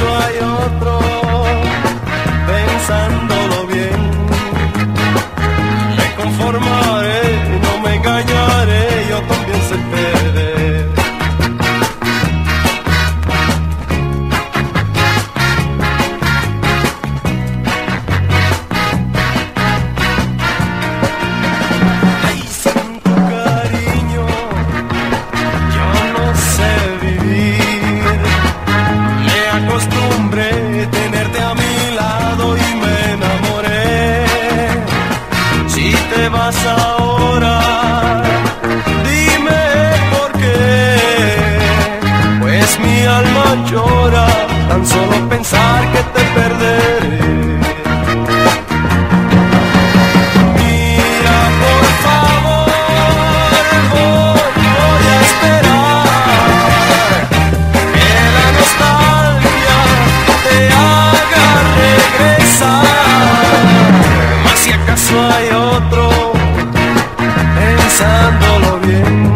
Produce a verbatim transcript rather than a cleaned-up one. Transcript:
acaso hay otro, pensándolo bien, me conformaré, no me engañaré, yo también sé perder. Ay, sin tu cariño yo no sé vivir, me acostumbré a tenerte a mi lado y me enamoré. Si te vas ahora, dime por qué, pues mi alma llora tan solo pensar que te perderé. Mira, por favor, voy a esperar que la nostalgia te haga regresar. Mas si acaso hay otro, pensándolo bien,